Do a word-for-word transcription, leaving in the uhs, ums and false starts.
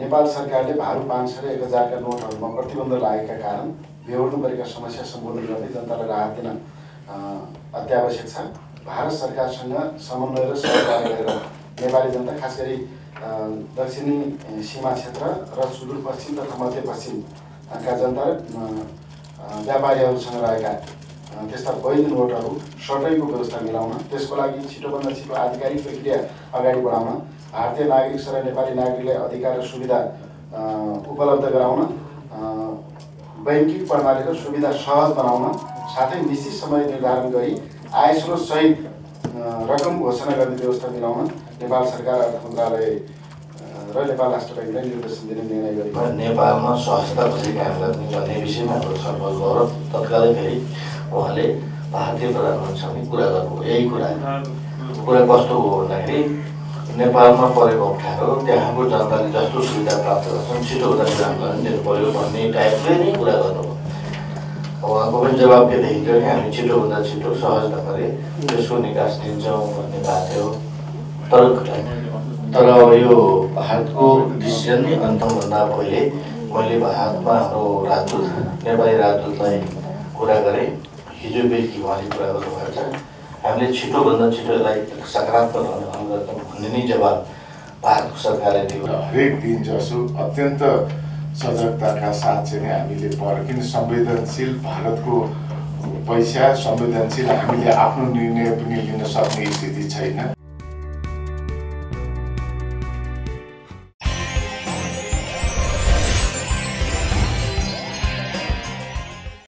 नेपाल सरकारले भारु पाँच सय र एक हजारका नोटहरूमा प्रतिबन्ध लागेका कारण बेहोर्नु परेका समस्या सम्बोधन गर्दै जनतालाई राहत दिन अत्यावश्यक छ। भारत सरकारसँग समन्वय र सहकार्य गरेर नेपाली जनता खास गरी दक्षिणी सीमा क्षेत्र र सुदूरपश्चिम तथा मध्यपश्चिमका जनता र व्यापारीहरूसँग रहेका त्यस्ता वैध नोटहरू सटैको व्यवस्था मिलाउन, त्यसको लागि छिटोभन्दा छिटो आधिकारिक प्रक्रिया अगाडि बढाउन, भारतीय नागरिक र नेपाली नागरिकलाई अधिकार र सुविधा उपलब्ध गराउन, बैंकिङ प्रणाली र सुविधा सहज बनाउन, साथै निश्चित समय निर्धारण गरी आय स्रोत सहित रकम घोषणा गर्ने व्यवस्था मिलाउन नेपाल सरकार अर्थ मन्त्रालय र नेपाल राष्ट्र ब्याङ्कलाई निर्देशन दिने निर्णय गरेको छ। नेपालमा सहजता कसरी कायम गर्ने भन्ने विषयमा हाम्रो छलफल भयो र तत्कालै फेरि उहाँले भारतीय प्रधानमन्त्रीसँग कुरा गर्नुभयो। यही कुरा कुरा कस्तो हो भन्दाखेरि नेपालमा परेको अप्ठ्यारो त्यहाँको जनताले जस्तो सुविधा प्राप्त गर्छन् छिटोभन्दा काम गर्न दिनु पर्यो भन्ने टाइपले नै कुरा गर्नुभयो। उहाँको पनि जवाब के देखिन्छ भने हामी छिटोभन्दा छिटो सहज ढङ्गले त्यसको निकास दिन्छौँ भन्ने बात हो। तर तर अब यो भारतको डिसिजन नै अन्तिमभन्दा पहिले मैले भारतमा हाम्रो राजदूत नेपाली राजदूतलाई कुरा गरेँ। हिजो बेलुकी उहाँले कुरा गर्नुभएको छ। हामीले छिटोभन्दा छिटो यसलाई सकारात्मक ढङ्गले हल गर्छौँ भन्ने नै जवाब भारतको सरकारले दियो। हरेक दिन जसो अत्यन्त सजगताका साथ चाहिँ हामीले पढ किन संवेदनशील भारतको पैसा संवेदनशील हामीले आफ्नो निर्णय पनि लिन सक्ने स्थिति छैन।